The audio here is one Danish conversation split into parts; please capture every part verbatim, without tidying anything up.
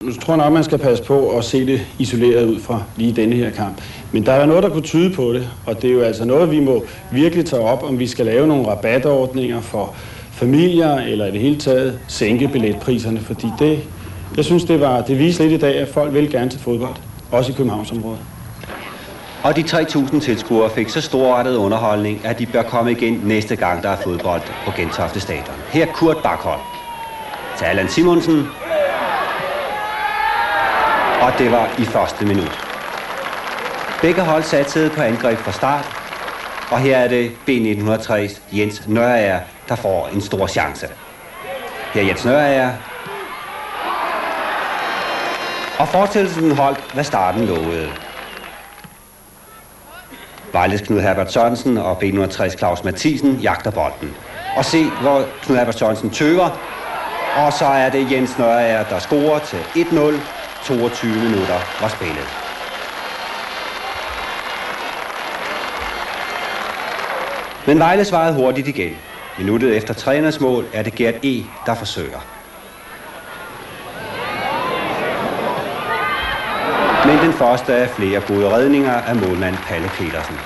Jeg tror nok, man skal passe på at se det isoleret ud fra lige denne her kamp. Men der er noget, der kunne tyde på det, og det er jo altså noget, vi må virkelig tage op, om vi skal lave nogle rabatordninger for familier, eller i det hele taget sænke billetpriserne, fordi det, jeg synes, det var det viste lidt i dag, at folk vil gerne til fodbold, også i Københavnsområdet. Og de tre tusind tilskuere fik så storartet underholdning, at de bør komme igen næste gang, der er fodbold på Gentofte Stadion. Her Kurt Bakhold til Allan Simonsen. Og det var i første minut. Begge hold satsede på angreb fra start. Og her er det B nitten hundrede og tres Jens Nørager, der får en stor chance. Her er Jens Nørager. Og fortsættelsen holdt, hvad starten lovede. Vejles Knud Herbert Sørensen og B nitten hundrede og tres Claus Mathisen jagter bolden. Og se, hvor Knud Herbert Sørensen tøver. Og så er det Jens Nørager, der scorer til et nul. toogtyve minutter var spillet. Men Vejle svarede hurtigt igen. Minuttet efter træners mål er det Gert E., der forsøger. Men den første af flere gode redninger af målmand Palle Petersen.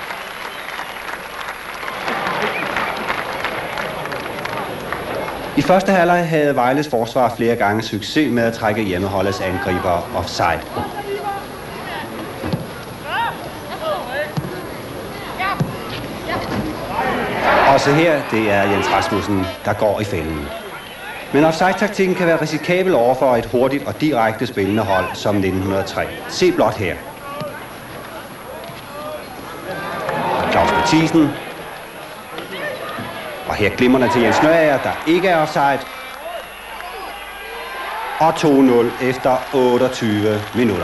I første halvleg havde Vejles forsvar flere gange succes med at trække hjemmeholdets angriber offside. Også her, det er Jens Rasmussen, der går i fælden. Men offside-taktikken kan være risikabel over for et hurtigt og direkte spillende hold som nitten hundrede og tre. Se blot her. Claus Mathisen. Og her glimrende til Jens Nørager, der ikke er offside. Og to nul efter otteogtyve minutter.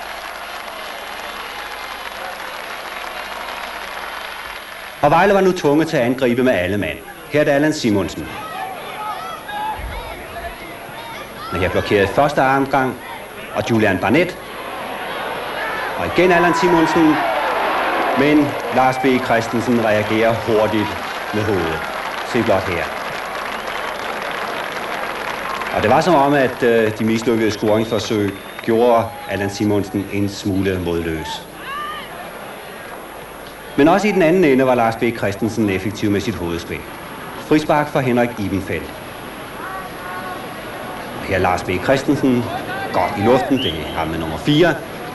Og Vejle var nu tvunget til at angribe med alle mand. Her er det Allan Simonsen. Men her blokerede første omgang, og Julian Barnett. Og igen Allan Simonsen. Men Lars B. Christensen reagerer hurtigt med hovedet. Se blot her. Og det var som om, at øh, de mislykkede scoringsforsøg gjorde Allan Simonsen en smule modløs. Men også i den anden ende var Lars B. Christensen effektiv med sit hovedspil. Frispark for Henrik Ibenfeldt. Her er Lars B. Christensen. Godt i luften, det er ham med nummer fire.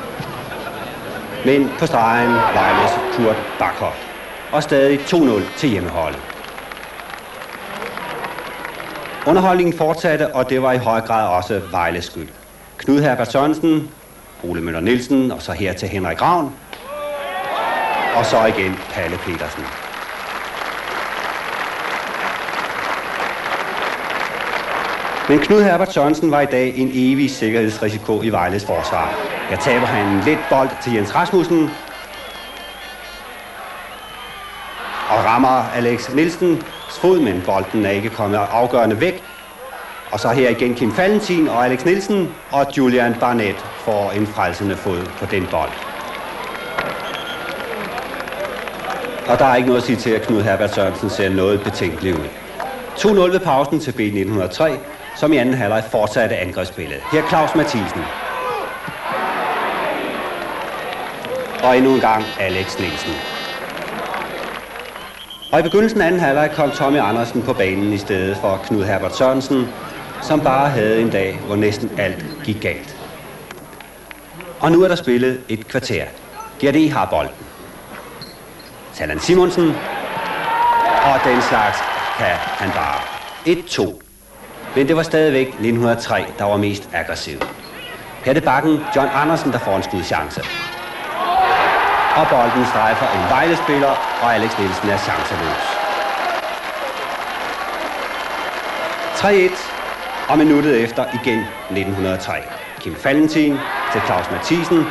Men på stregen Vejles Kurt Bakhold. Og stadig to nul til hjemmeholdet. Underholdningen fortsatte, og det var i høj grad også Vejles skyld. Knud Herbert Sørensen, Ole Møller Nielsen, og så her til Henrik Ravn. Og så igen Palle Petersen. Men Knud Herbert Sørensen var i dag en evig sikkerhedsrisiko i Vejles forsvar. Her taber han en let bold til Jens Rasmussen. Og rammer Alex Nielsens fod, men bolden er ikke kommet afgørende væk. Og så her igen Kim Valentin og Alex Nielsen, og Julian Barnett får en frelsende fod på den bold. Og der er ikke noget at sige til, at Knud Herbert Sørensen ser noget betænkeligt ud. to nul ved pausen til B nitten hundrede og tre, som i anden halvleg fortsatte angrebsspillet. Her Claus Mathisen. Og endnu en gang Alex Nielsen. Og i begyndelsen af anden halvleg kom Tommy Andersen på banen i stedet for Knud Herbert Sørensen, som bare havde en dag, hvor næsten alt gik galt. Og nu er der spillet et kvarter. Gert E. har bolden. Allan Simonsen. Og den slags kan han bare. et to. Men det var stadigvæk nitten hundrede og tre, der var mest aggressiv. Her er det bakken John Andersen, der får en skudchance. Og bolden strejfer en Vejle-spiller, og Alex Nielsen er chanceløs. tre et, og minuttet efter igen nitten hundrede og tre. Kim Valentin til Claus Mathisen.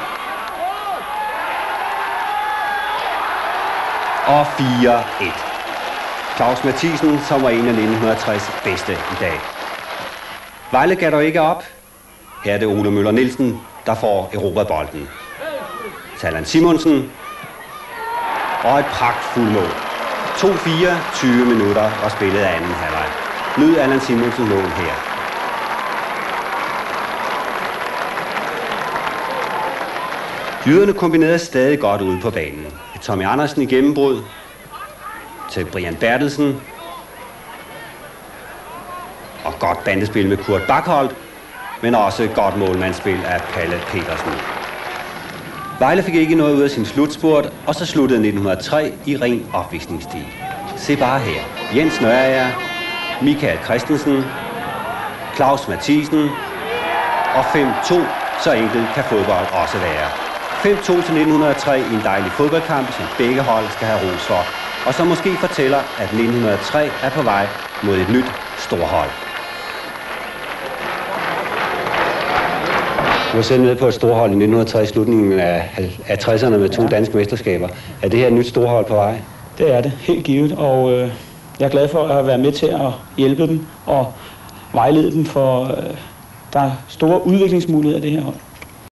Og fire et. Claus Mathisen, som var en af nitten hundrede og tres bedste i dag. Vejle gav dog ikke op. Her er det Ole Møller Nielsen, der får Europabolden. Allan Simonsen. Og et pragtfuld mål. to fire, tyve minutter var spillet af anden halvleg. Nyd Allan Simonsen mål her. Jyderne kombinerede stadig godt ude på banen. Tommy Andersen i gennembrud til Brian Bertelsen. Og godt bandespil med Kurt Bakholdt, men også godt målmandsspil af Palle Petersen. Vejle fik ikke noget ud af sin slutspurt, og så sluttede nitten hundrede og tre i ren opvisningsstil. Se bare her. Jens Nørager, Michael Christensen, Claus Mathisen og fem to, så enkelt kan fodbold også være. fem to til nitten hundrede og tre i en dejlig fodboldkamp, som begge hold skal have ros for, og som måske fortæller, at nitten hundrede og tre er på vej mod et nyt storhold. Du var selv med på et storhold i nitten hundrede og tre i slutningen af tresserne med to danske mesterskaber. Er det her et nyt storhold på vej? Det er det, helt givet, og øh, jeg er glad for at være med til at hjælpe dem og vejlede dem, for øh, der er store udviklingsmuligheder i det her hold.